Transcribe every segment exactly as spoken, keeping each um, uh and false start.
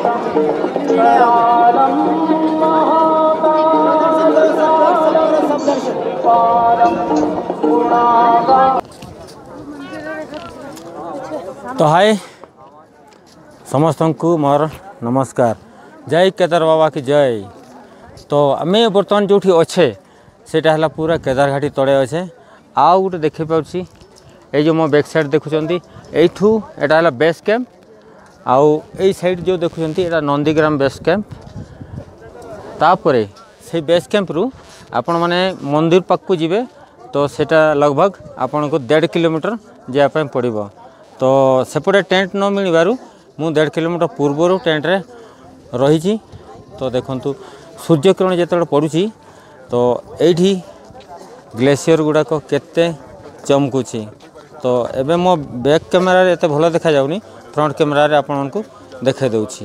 तो हाय समस्त को मोर नमस्कार। जय केदार बाबा की जय। तो आम बर्तमान जो अच्छे सेटा है पूरा केदार घाटी तले अच्छे। आउ गोटे देख पाँच ये जो मो बैक साइड देखुं यू एटा बेस कैंप आउ ए साइड जो देखुं एटा नंदीग्राम बेस कैंप। तापर से बेस कैंप रु आपण माने मंदिर पाक जीवे तो सेटा लगभग आपन को डेढ़ किलोमीटर जावाई पड़ो। तो सेपटे टेंट न मिलबारु मु डेढ़ किलोमीटर पूर्वर टेंट रे रही। तो देखंतु सूर्यकिरण जिते पड़ुची तो यही ग्लेशियर गुड़ाक केते चमकुची। तो एबे मो बैक कैमेरा रे एते भलो देखा जाउनी, फ्रंट कैमेरा रे आपन को देखे दउची।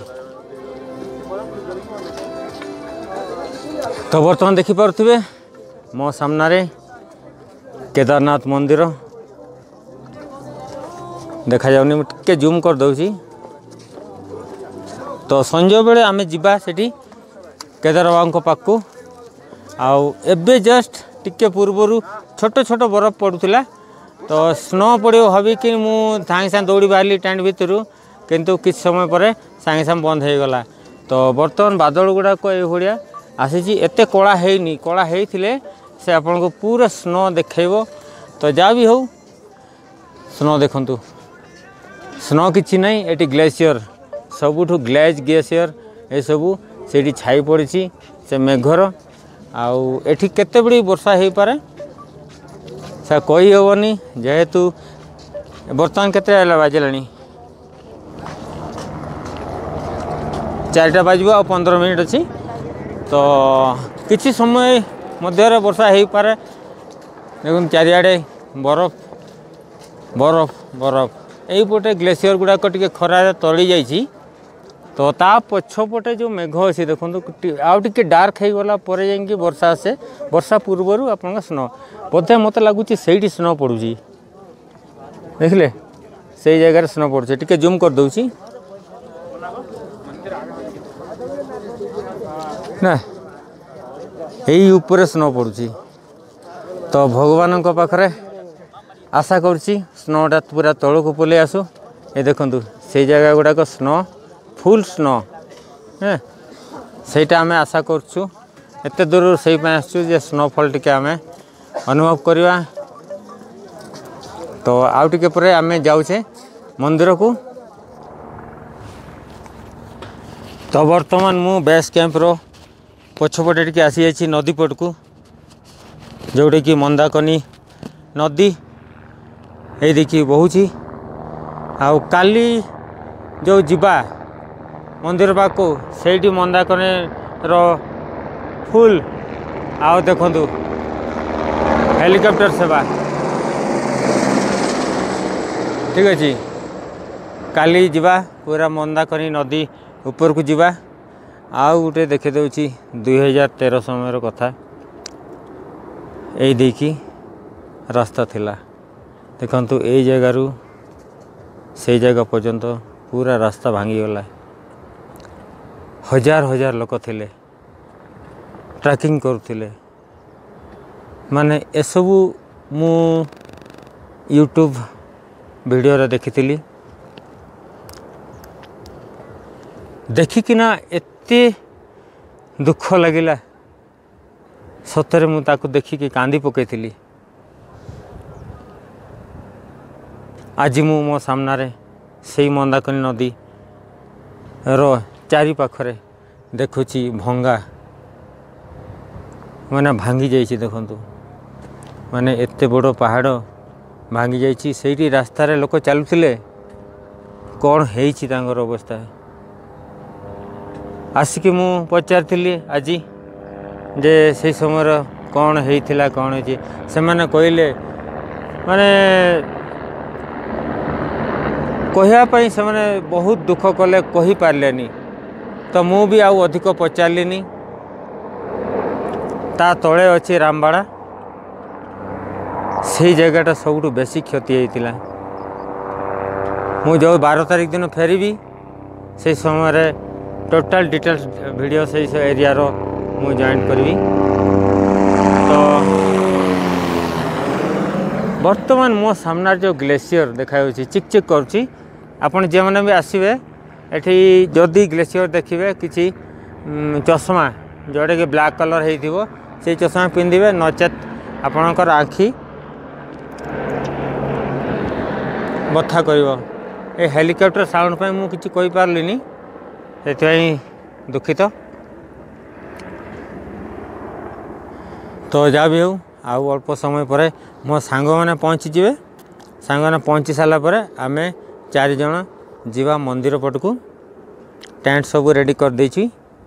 तो बर्तमान देखि पारुथिबे मो सामना रे केदारनाथ मंदिर देखा जाउनी। मु टिके जूम कर दउची। तो संजय बेले आमे जिबा सेठी केदार बाबा पाखु। आउ एबे जस्ट टिके पूर्वरु छोट छोट बरफ पड़ुथिला। तो स्नो पड़ो भावी कि मु सांगे सांगे दौड़ी बाहरी टेंट भितर, किंतु किछ समय पर सांगे सांगे बंद हो गला। तो बर्तमान बादल गुड़ाक ये आसी एते कला हैनी, कला होइथिले से आपन को पूरा स्नो देखैबो। तो जा भी हो स्नो देखंतु, स्नो किछि नै, एटी ग्लेशियर सबुठु ग्लेज ग्लेशियर ए सबु सेठी छाई पड़ी से मेघर। आउ एठी केते बड़ी वर्षा हो पारे से कही हेबनी, जेहेतु बर्तमान केते बाजिलानी चारिटा बाजब आ पंद्रह मिनिट अच्छी। तो किसी समय मध्य वर्षा हो पारे। देखुन चारिआडे बरफ बरफ बरफ यहीपटे ग्लेशियर गुड़ाक टे खरार तली जाइए। तो ता पछपटे जो मेघ अच्छी देखो आउ टे डार्क हो गला पर जाइए वर्षा आसे। वर्षा पूर्वर आप स्नो बोधे मत लगुच से स्नो पड़ुची, देखिले से जगह स्नो पड़ुचे। टिके जूम कर दूची ना, यही ऊपर स्नो पड़ुची। तो भगवान पाखरे आशा करुच्ची स्नोटा पूरा तलू पलि आसू। ये देखु से जगह गुड़ाक स्नो फुल स्नो है सेटा आमे आशा करछु। एते दूर से आसु जे स्नोफॉल टिके आमे अनुभव करवा। तो आउ टिके परे आमे जाउछे मंदिर को। तो वर्तमान मु बेस कैंप रो पछपटे टिके आसी जाइछि नदी पट को, जोड़े कि मंदाकनी नदी ये देखिए बहुची। आउ काली जो जिबा मंदिर पाखु से मंदाकनी रो फुल आउ देखंतु हेलिकॉप्टर सेवा ठीक अच्छे। काली जिबा पूरा मंदाकनी नदी ऊपर को जिबा। आउ गोटे देखे दूची दुई हजार तेरह समय कथा यही देखी रास्ता थिला। देखंतु ए जगारू से जगह पर्यंत पूरा रास्ता भांगी गला। हजार हजार लोक थिले ट्रैकिंग करुथिले। माने एसबू मु यूट्यूब वीडियो रे देखिथिली। देखिकिना एते दुख लगिला सतरे मु ताकु देखिकी कांदी पकेइथिली। आज मु मो सामना रे से मंदाकनी नदी रो चारि पाखरे देखुची भंगा माने भांगी जाइछि। देखंतु माने एते बड़ पहाड़ भांगी जाइछि। सेठी रास्ता रे लोक चलुथिले कौन हेइछि तांगर अवस्था। आसिक मु पचारथिली आज जे से समय कौन हेइथिला कौन हेछि। से माने कहले माने कहया पई से माने बहुत दुख कले कहि पारलेनी। तो मु भी आउ अधिक पचारलिनी। ता तले अच्छे रामबाड़ा से जगहटा सबुठ बेसी क्षति होता। मु जो बारह तारिख दिन फेरबी से समय टोटल डिटेल्स वीडियो से इस एरिया रो मु जॉइन करी। तो बर्तमान मो सामना जो ग्लेशियर देखा चिक चिक करुच्ची आपण जे मैंने भी आसवे एठी जदि ग्लेशियर देखिए किसी चश्मा जोड़े कि ब्लैक कलर हो से चश्मा पिंधे नचेत आपणकर आखि बथा कर हेलिकॉप्टर साउंड पे मु किसी कहि पारलिनी से दुखित। तो जहाँ भी हो आउ अल्प समय पर मो सांग मैंने पहुँची जे सांग मैंने पहुँची सारापर आम चार जन जीवा मंदिर पटकू टेंट सब रेडी कर देछि।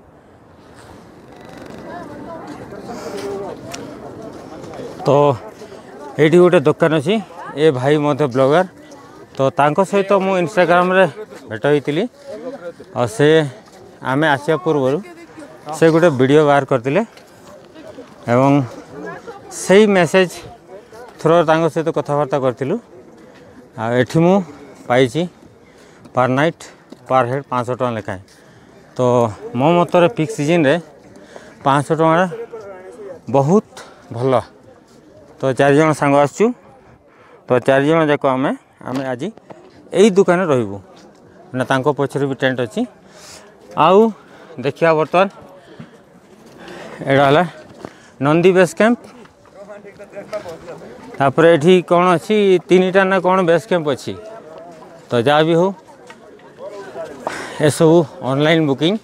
तो ये गोटे दुकान अच्छी ए भाई मध्य ब्लॉगर तो तांको सहित तो मु इंस्टाग्राम रे भेट होती और से आम आसिया पूर्व से गोटे वीडियो बाहर करते एवं सही मेसेज थ्रो तांको सहित कथबार्ता करूँ। एठी मु पाई पर नाइट पर हेड पाँच सौ टका लेखाएं। तो मो मतरे पिक सीजन रे पाँच सौ टका बहुत भल। तो चार जन सांग आसचु तो चार जन जाक आम आम आज यही दुकान रही ना तांको पछरे भी टेंट अच्छी। आउ देखिया बर्तमान एड़ा नंदी बेस कैंप तापर एठी कौन अच्छी तीन टा ना कौन बेस कैंप अच्छी। तो जहाँ भी हो ए सब ऑनलाइन बुकिंग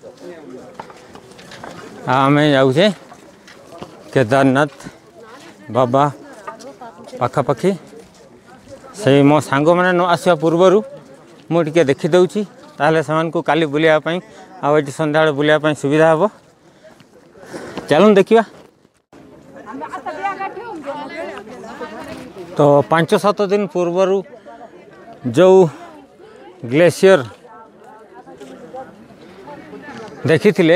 आम जाऊे केदारनाथ बाबा पाखापाखि से मो सांग मैंने न आसवा पूर्वर मुझे देखी दूची ताहले से काली बुलायापी आठ सन्ध्या बुलायापी सुविधा हे। चलून देखा। तो पांच सात दिन पूर्वर जो ग्लेशियर देखी थिले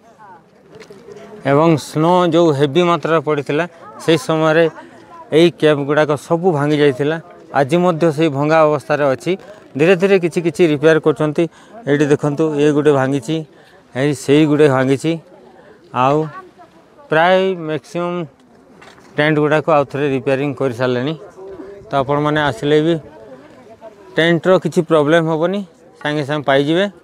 एवं स्नो जो हेवी मात्रा पड़ता से समय यही कैब गुड़ाक सब भांगी जाइथिला। आज मध्य से भंगा अवस्था अच्छी धीरे धीरे किसी किसी रिपेयर करछंती। एठी देखंतु ये गुटे भांगी ए से गुटे भांगी आउ प्राय मैक्सिमम टेंट गुड़ाक आउ थे रिपेयरिंग कर सारे। तो आपण मैंने आसिले भी टेंट रो किसी प्रॉब्लम हेनी सांगे सांगे पाइबे।